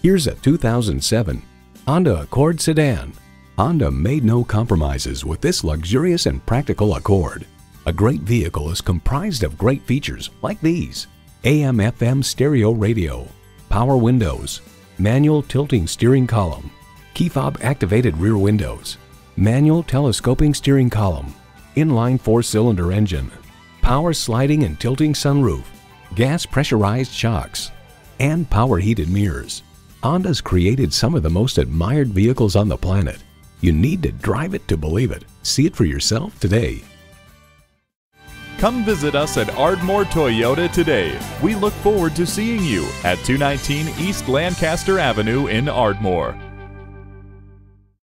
Here's a 2007 Honda Accord sedan. Honda made no compromises with this luxurious and practical Accord. A great vehicle is comprised of great features like these: AM/FM stereo radio, power windows, manual tilting steering column, key fob activated rear windows, manual telescoping steering column, inline 4-cylinder engine, power sliding and tilting sunroof, gas pressurized shocks, and power heated mirrors. Honda's created some of the most admired vehicles on the planet. You need to drive it to believe it. See it for yourself today. Come visit us at Ardmore Toyota today. We look forward to seeing you at 219 East Lancaster Avenue in Ardmore.